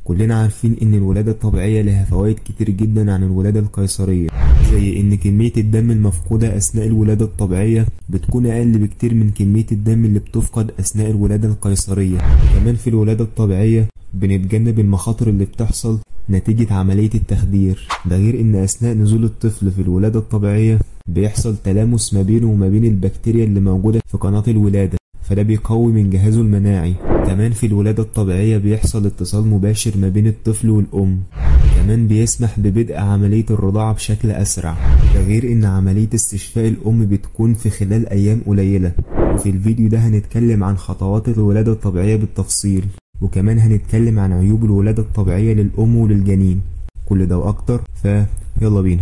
كلنا عارفين ان الولادة الطبيعية لها فوائد كتير جدا عن الولادة القيصرية، زي ان كمية الدم المفقودة اثناء الولادة الطبيعية بتكون اقل بكتير من كمية الدم اللي بتفقد اثناء الولادة القيصرية. كمان في الولادة الطبيعية بنتجنب المخاطر اللي بتحصل نتيجة عملية التخدير، ده غير ان اثناء نزول الطفل في الولادة الطبيعية بيحصل تلامس ما بينه وما بين البكتيريا اللي موجودة في قناة الولادة، فده بيقوي من جهازه المناعي. كمان في الولادة الطبيعية بيحصل اتصال مباشر ما بين الطفل والأم، كمان بيسمح ببدء عملية الرضاعة بشكل أسرع، ده غير إن عملية استشفاء الأم بتكون في خلال أيام قليلة. وفي الفيديو ده هنتكلم عن خطوات الولادة الطبيعية بالتفصيل، وكمان هنتكلم عن عيوب الولادة الطبيعية للأم وللجنين. كل ده وأكتر، فيلا بينا.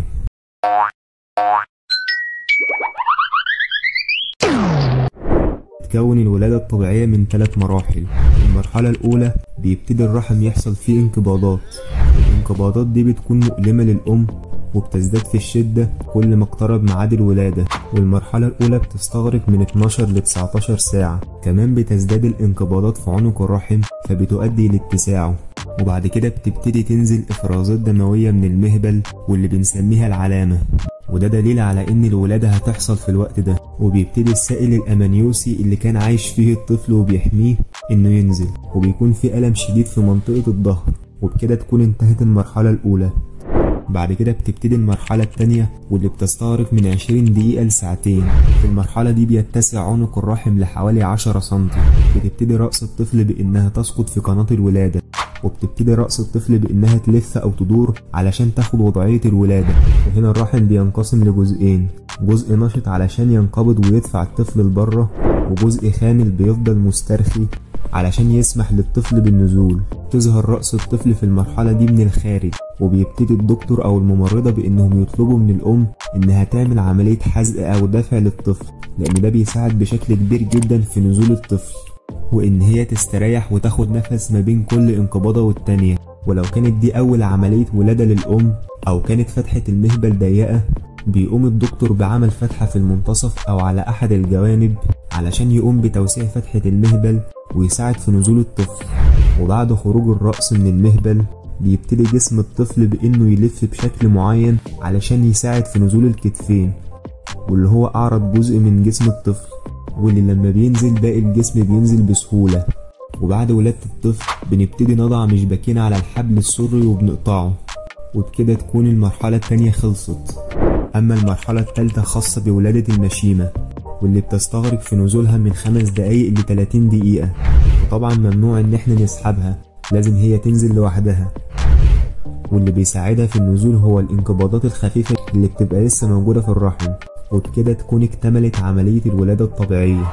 تتكون الولادة الطبيعية من 3 مراحل. المرحلة الأولى بيبتدي الرحم يحصل فيه انقباضات، الانقباضات دي بتكون مؤلمة للأم وبتزداد في الشدة كل ما اقترب ميعاد الولادة، والمرحلة الأولى بتستغرق من 12 ل 19 ساعة. كمان بتزداد الانقباضات في عنق الرحم فبتؤدي لاتساعه، وبعد كده بتبتدي تنزل إفرازات دموية من المهبل واللي بنسميها العلامة، وده دليل على ان الولادة هتحصل في الوقت ده. وبيبتدي السائل الامنيوسي اللي كان عايش فيه الطفل وبيحميه انه ينزل، وبيكون في ألم شديد في منطقة الظهر، وبكده تكون انتهت المرحلة الأولى. بعد كده بتبتدي المرحلة التانية واللي بتستغرق من 20 دقيقة لساعتين. في المرحلة دي بيتسع عنق الرحم لحوالي 10 سنتي. بتبتدي رأس الطفل بانها تسقط في قناة الولادة، وبتبتدي رأس الطفل بانها تلف او تدور علشان تاخد وضعية الولادة. وهنا الرحم بينقسم لجزئين، جزء نشط علشان ينقبض ويدفع الطفل لبره، وجزء خامل بيفضل مسترخي علشان يسمح للطفل بالنزول. تظهر رأس الطفل في المرحلة دي من الخارج، وبيبتدي الدكتور او الممرضة بانهم يطلبوا من الام انها تعمل عملية حزق او دفع للطفل، لان ده بيساعد بشكل كبير جدا في نزول الطفل، وان هي تستريح وتاخد نفس ما بين كل انقباضة والتانية. ولو كانت دي اول عملية ولادة للام او كانت فتحة المهبل ضيقة، بيقوم الدكتور بعمل فتحة في المنتصف او على احد الجوانب علشان يقوم بتوسيع فتحة المهبل ويساعد في نزول الطفل. وبعد خروج الرأس من المهبل بيبتدي جسم الطفل بانه يلف بشكل معين علشان يساعد في نزول الكتفين، واللي هو اعرض جزء من جسم الطفل، واللي لما بينزل باقي الجسم بينزل بسهولة. وبعد ولادة الطفل بنبتدي نضع مشبكين على الحبل السري وبنقطعه، وبكده تكون المرحلة التانية خلصت. اما المرحلة التالتة خاصة بولادة المشيمة، واللي بتستغرق في نزولها من 5 دقايق ل 30 دقيقة، وطبعا ممنوع ان احنا نسحبها، لازم هي تنزل لوحدها. واللي بيساعدها في النزول هو الانقباضات الخفيفة اللي بتبقى لسه موجودة في الرحم، وبكده تكون اكتملت عملية الولادة الطبيعية.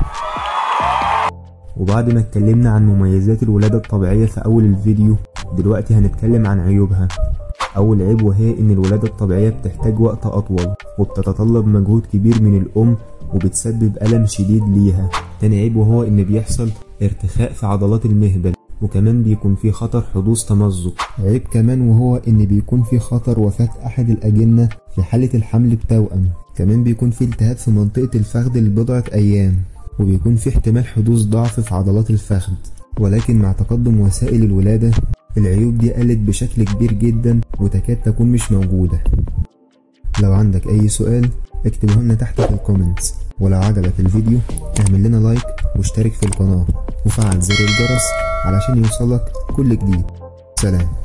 وبعد ما اتكلمنا عن مميزات الولادة الطبيعية في أول الفيديو، دلوقتي هنتكلم عن عيوبها. أول عيب وهي إن الولادة الطبيعية بتحتاج وقت أطول، وبتتطلب مجهود كبير من الأم وبتسبب ألم شديد ليها. تاني عيب وهو إن بيحصل ارتخاء في عضلات المهبل، وكمان بيكون في خطر حدوث تمزق. عيب كمان وهو إن بيكون في خطر وفاة أحد الأجنة في حالة الحمل بتوأم. كمان بيكون في التهاب في منطقة الفخذ لبضعة أيام، وبيكون في احتمال حدوث ضعف في عضلات الفخذ. ولكن مع تقدم وسائل الولادة العيوب دي قلت بشكل كبير جدا وتكاد تكون مش موجودة. لو عندك أي سؤال اكتبه لنا تحت في الكومنتس، ولو عجبك الفيديو اعمل لنا لايك واشترك في القناة وفعل زر الجرس علشان يوصلك كل جديد. سلام.